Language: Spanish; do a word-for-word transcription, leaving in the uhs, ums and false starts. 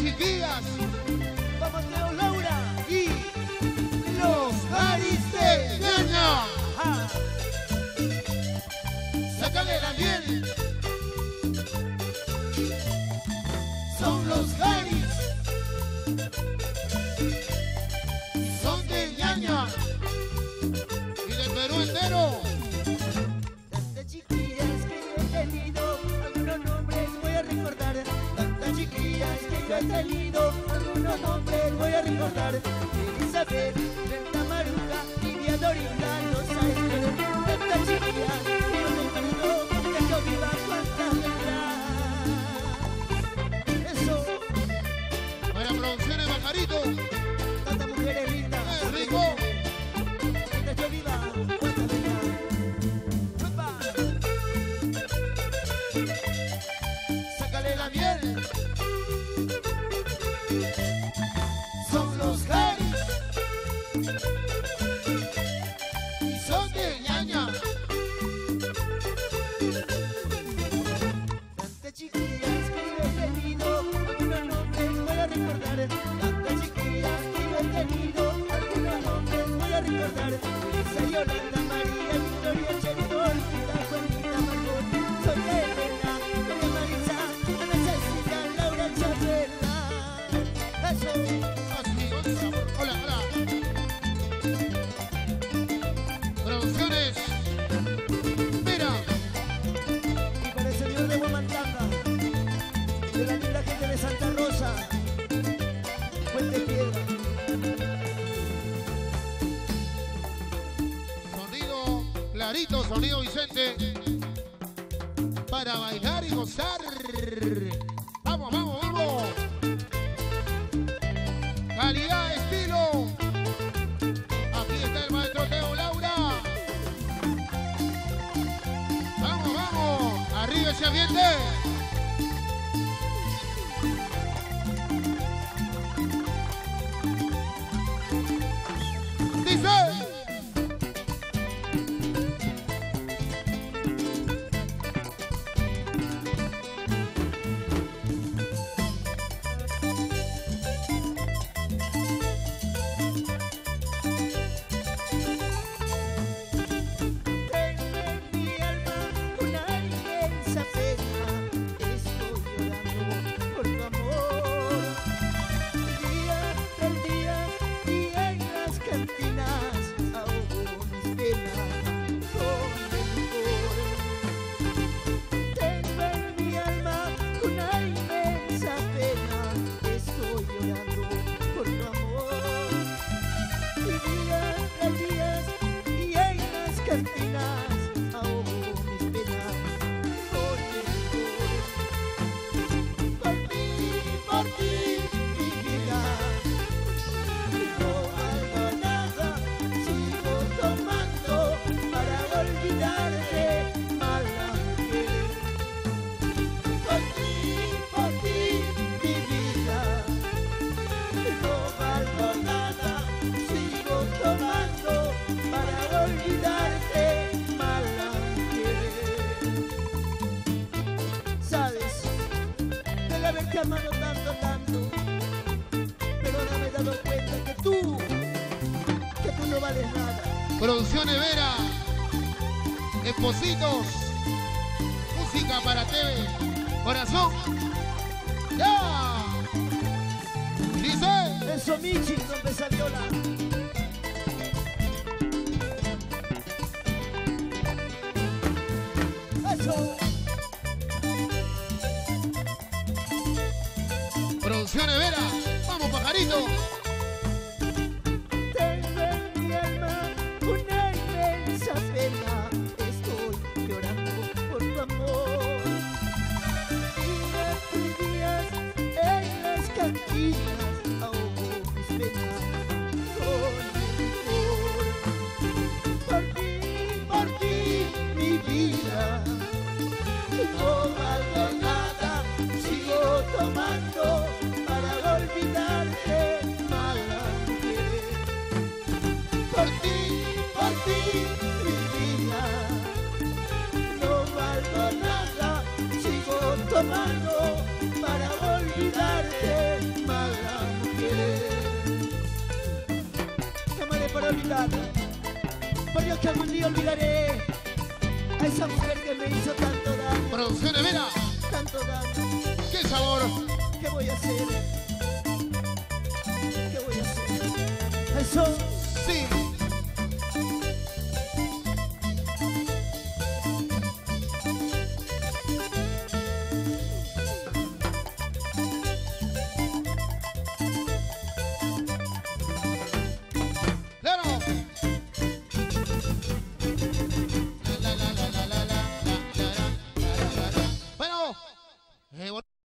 chiquillas. Vamos, Teo Laura. Y los Garis de Ñaña. Ajá. Sácale la miel. Son los Garis. Son de Ñaña. Y del Perú entero. Tantas chiquillas que yo he tenido, algunos nombres voy a recordar. Tantas chiquillas que yo he tenido, algunos nombres voy a recordar. Elizabeth, Berta Maruja, Lidia Dorinda, Rosa Esther. Tantas chiquillas que yo he tenido, que yo viva cuantas vendrán. Eso, Para producciones Bajarito. tantas mujeres lindas. ¡Es rico! Que yo viva cuantas vendrán. ¡Upa! Sácale la miel. Son los Garis. Y son de Ñaña. Tantas chiquillas que yo he tenido, algunos nombres voy a recordar. Tantas chiquillas que yo he tenido, algunos nombres voy a recordar. Elisa, Yolanda, María, Victoria, Cheridor, Rita, Juanita, Margot, Sonia, Elena, María Marisa, Ana Cecilia, Laura Chapela. Eso. Así, hola, hola, hola. Producciones. Mira. Y para el señor de Huamantanga, de la linda gente de Santa Rosa, Fuente Piedra. Sonido clarito, sonido Vicente. Para bailar y gozar. Vamos, vamos, vamos. Calidad, estilo. Aquí está el maestro Teo Laura. Vamos, vamos. Arriba ese ambiente. Dice. Tengo en mi alma una inmensa pena, estoy llorando por tu amor. Día tras día y en las cantinas ahogo mis penas con rencor. Tengo en mi alma una inmensa pena, estoy llorando por tu amor. Y día tras día y en las cantinas ahogo mis penas con rencor. Por ti, por ti, mi vida, no valgo nada, sigo tomando para olvidarte, mala mujer. Por ti, por ti, mi vida, no valgo nada, sigo tomando para olvidarte, mala mujer. Sabes, de haberte amado tanto, tanto, pero ahora me he dado cuenta que tú, que tú no vales nada. Producciones Vera. Espositos. Música para T V. Corazón. ¡Ya! Dice. Eso, Michi, donde salió la... Eso. Producciones Vera. Vamos, pajarito. Tengo en mi alma una inmensa pena, estoy llorando por tu amor. Días y días en las cantinas ahogo mis penas con rencor. Por ti, por ti, mi vida, no valgo nada, sigo tomando para olvidarte, mala mujer. Por ti, por ti, mi vida, no valgo nada. Yolanda. Por Dios que algún día olvidaré a esa mujer que me hizo tanto daño. Producciones, mira. Tanto daño. ¡Qué sabor! ¿Qué voy a hacer? ¿Qué voy a hacer? Eso. Sí.